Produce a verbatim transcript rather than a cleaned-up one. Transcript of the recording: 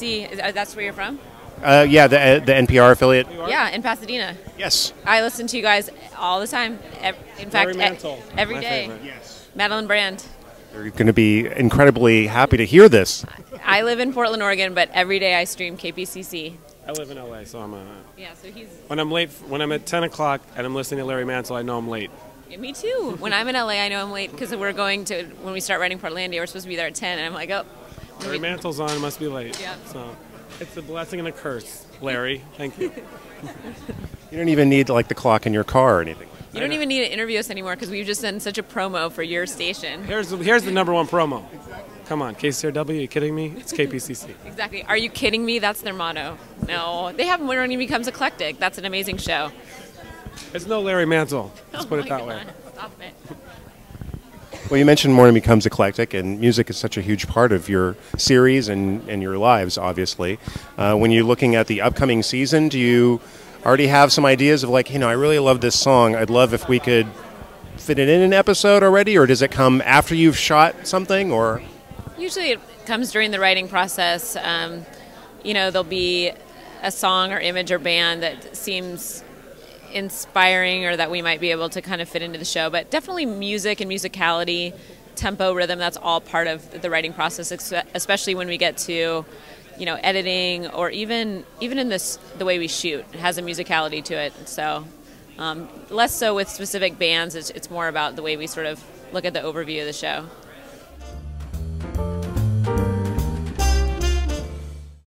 C. Is, uh, that's where you're from? Uh, yeah, the the N P R affiliate. Yeah, in Pasadena. Yes. I listen to you guys all the time. Ev- In fact, Larry Mantle, e- every my day. favorite. Yes. Madeline Brand. They're going to be incredibly happy to hear this. I live in Portland, Oregon, but every day I stream K P C C. I live in L A, so I'm a, Yeah, so he's... when I'm late, when I'm at ten o'clock and I'm listening to Larry Mantle, I know I'm late. Yeah, me too. When I'm in L A, I know I'm late because we're going to, when we start writing Portlandia, we're supposed to be there at ten, and I'm like, oh. Larry Mantle's on, must be late. Yeah. So it's a blessing and a curse, Larry. Thank you. You don't even need like the clock in your car or anything. You don't even need to interview us anymore because we've just done such a promo for your station. Here's the, here's the number one promo. Come on, K C R W, are you kidding me? It's K P C C. Exactly. Are you kidding me? That's their motto. No. They have Morning Becomes Eclectic. That's an amazing show. It's no Larry Mantle. Let's Oh put it my that way. God. Stop it. Well, you mentioned Morning Becomes Eclectic, and music is such a huge part of your series and, and your lives, obviously. Uh, when you're looking at the upcoming season, do you already have some ideas of like, you know, I really love this song. I'd love if we could fit it in an episode already, or does it come after you've shot something, or? Usually it comes during the writing process. Um, you know, there'll be a song or image or band that seems inspiring or that we might be able to kind of fit into the show. But definitely music and musicality, tempo, rhythm, that's all part of the writing process, especially when we get to, you know, editing or even even in this the way we shoot. It has a musicality to it. So um, less so with specific bands. It's, it's more about the way we sort of look at the overview of the show.